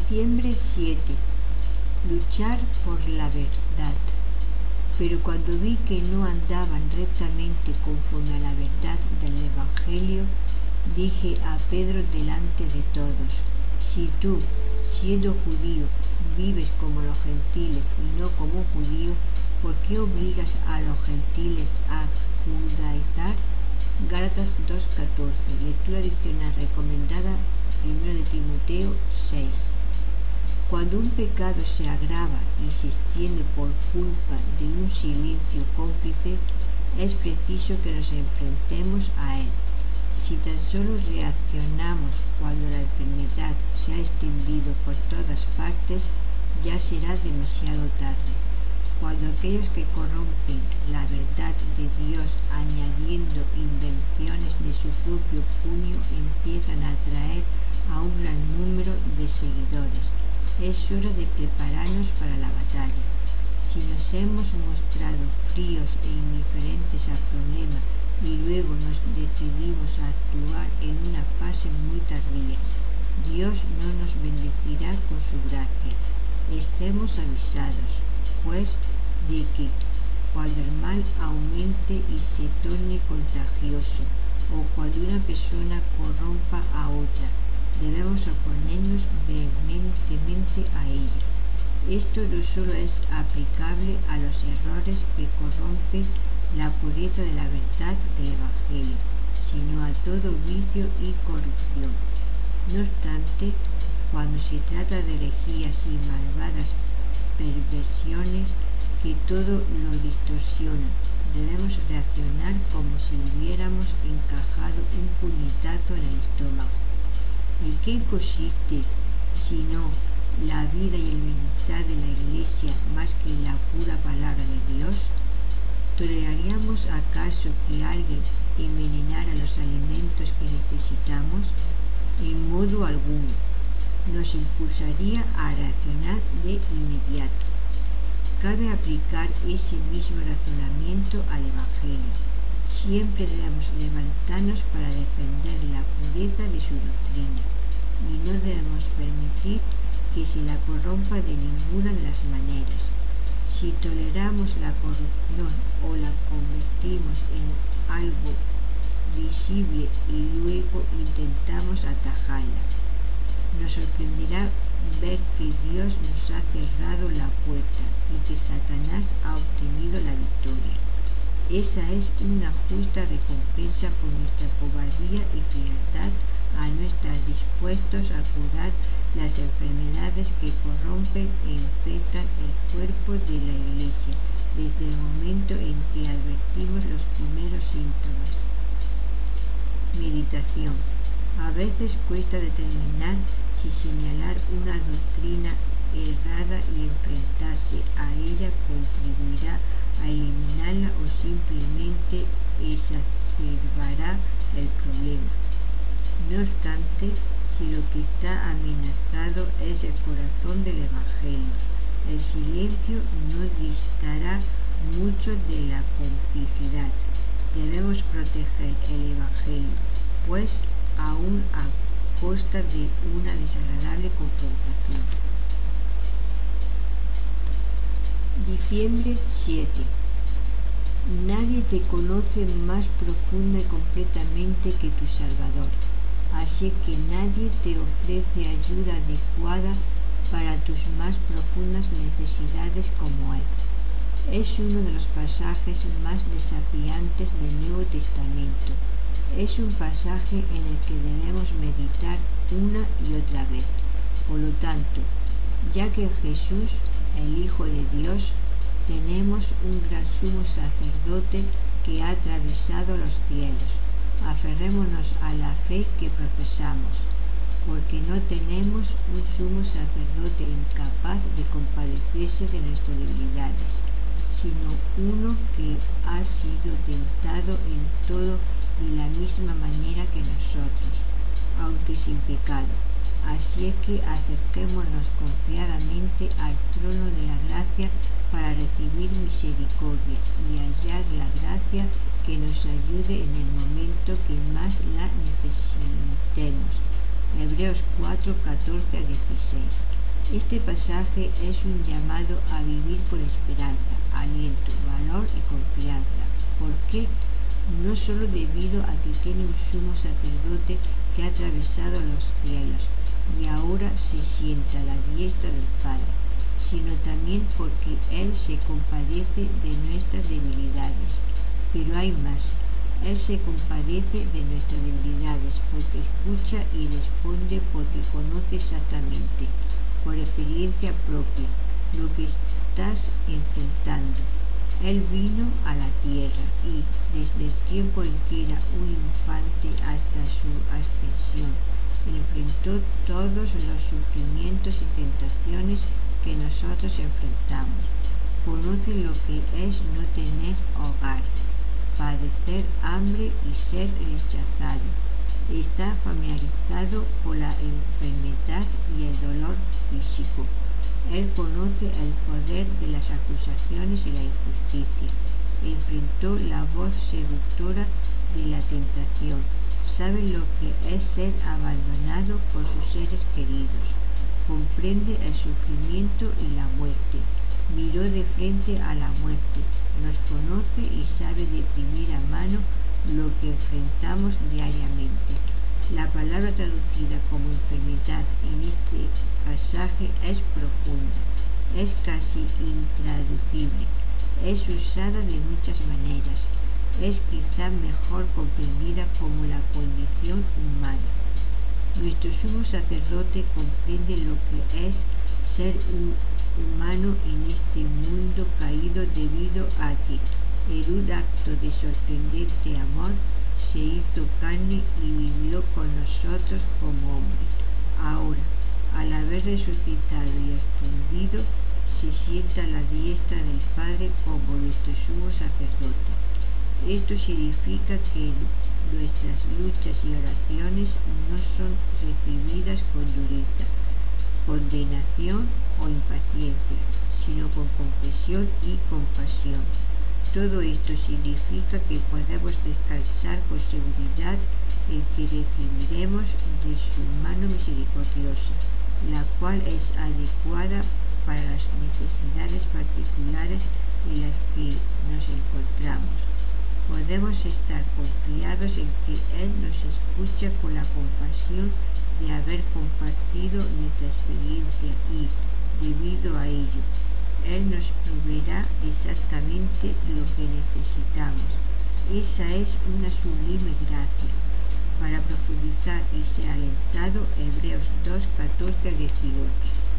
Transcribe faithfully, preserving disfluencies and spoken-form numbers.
Diciembre siete. Luchar por la verdad. Pero cuando vi que no andaban rectamente conforme a la verdad del Evangelio, dije a Pedro delante de todos: si tú, siendo judío, vives como los gentiles y no como judío, ¿por qué obligas a los gentiles a judaizar? Gálatas dos catorce, lectura adicional recomendada, primero de Timoteo seis. Cuando un pecado se agrava y se extiende por culpa de un silencio cómplice, es preciso que nos enfrentemos a él. Si tan solo reaccionamos cuando la enfermedad se ha extendido por todas partes, ya será demasiado tarde. Cuando aquellos que corrompen la verdad de Dios añadiendo invenciones de su propio puño empiezan a atraer a un gran número de seguidores, es hora de prepararnos para la batalla. Si nos hemos mostrado fríos e indiferentes al problema y luego nos decidimos a actuar en una fase muy tardía, Dios no nos bendecirá con su gracia. Estemos avisados, pues, de que cuando el mal aumente y se torne contagioso, o cuando una persona corrompa a otra, debemos oponernos vehementemente a ella. Esto no solo es aplicable a los errores que corrompen la pureza de la verdad del Evangelio, sino a todo vicio y corrupción. No obstante, cuando se trata de herejías y malvadas perversiones que todo lo distorsionan, debemos reaccionar como si hubiéramos encajado un puñetazo en el estómago. ¿En qué consiste, sino la vida y el militar de la Iglesia más que la pura palabra de Dios? ¿Toleraríamos acaso que alguien envenenara los alimentos que necesitamos? En modo alguno. Nos impulsaría a reaccionar de inmediato. Cabe aplicar ese mismo razonamiento al Evangelio. Siempre debemos levantarnos para defender la pureza de su doctrina, y no debemos permitir que se la corrompa de ninguna de las maneras. Si toleramos la corrupción o la convertimos en algo visible y luego intentamos atajarla, nos sorprenderá ver que Dios nos ha cerrado la puerta y que Satanás ha obtenido la victoria. Esa es una justa recompensa por nuestra cobardía y frialdad a no estar dispuestos a curar las enfermedades que corrompen e infectan el cuerpo de la Iglesia desde el momento en que advertimos los primeros síntomas. Meditación. A veces cuesta determinar si señalar una doctrina errada y enfrentarse a ella contribuirá a eliminarla o simplemente exacerbará el problema. No obstante, si lo que está amenazado es el corazón del Evangelio, el silencio no distará mucho de la complicidad. Debemos proteger el Evangelio, pues, aún a costa de una desagradable confrontación. Diciembre siete. Nadie te conoce más profunda y completamente que tu Salvador, así que nadie te ofrece ayuda adecuada para tus más profundas necesidades como Él. Es uno de los pasajes más desafiantes del Nuevo Testamento. Es un pasaje en el que debemos meditar una y otra vez. Por lo tanto, ya que Jesús, el Hijo de Dios, tenemos un gran sumo sacerdote que ha atravesado los cielos, aferrémonos a la fe que profesamos, porque no tenemos un sumo sacerdote incapaz de compadecerse de nuestras debilidades, sino uno que ha sido tentado en todo de la misma manera que nosotros, aunque sin pecado. Así es que acerquémonos confiadamente al trono de la gracia para recibir misericordia y hallar la gracia que nos ayude en el momento que más la necesitemos. Hebreos cuatro, catorce a dieciséis. Este pasaje es un llamado a vivir con esperanza, aliento, valor y confianza. ¿Por qué? No solo debido a que tiene un sumo sacerdote que ha atravesado los cielos y ahora se sienta a la diestra del Padre, sino también porque Él se compadece de nuestras debilidades. Pero hay más. Él se compadece de nuestras debilidades porque escucha y responde porque conoce exactamente, por experiencia propia, lo que estás enfrentando. Él vino a la tierra y, desde el tiempo en que era un infante hasta su ascensión, enfrentó todos los sufrimientos y tentaciones que nosotros enfrentamos. Conoce lo que es no tener hogar, padecer hambre y ser rechazado. Está familiarizado con la enfermedad y el dolor físico. Él conoce el poder de las acusaciones y la injusticia. Enfrentó la voz seductora de la tentación. Sabe lo que es ser abandonado por sus seres queridos. Comprende el sufrimiento y la muerte. Miró de frente a la muerte. Nos conoce y sabe de primera mano lo que enfrentamos diariamente. La palabra traducida como enfermedad en este pasaje es profunda, es casi intraducible, es usada de muchas maneras, es quizá mejor comprendida como la condición humana. Nuestro sumo sacerdote comprende lo que es ser un humano en este mundo caído debido a que, en un acto de sorprendente amor, se hizo carne y vivió con nosotros como hombre. Ahora, al haber resucitado y ascendido, se sienta a la diestra del Padre como nuestro sumo sacerdote. Esto significa que nuestras luchas y oraciones no son recibidas con dureza, condenación o impaciencia, sino con compasión y compasión. Todo esto significa que podemos descansar con seguridad en que recibiremos de su mano misericordiosa, la cual es adecuada para las necesidades particulares en las que nos encontramos. Podemos estar confiados en que Él nos escucha con la compasión de haber compartido nuestra experiencia y, debido a ello, Él nos proveerá exactamente lo que necesitamos. Esa es una sublime gracia. Para profundizar y ser alentado, Hebreos dos, catorce a dieciocho.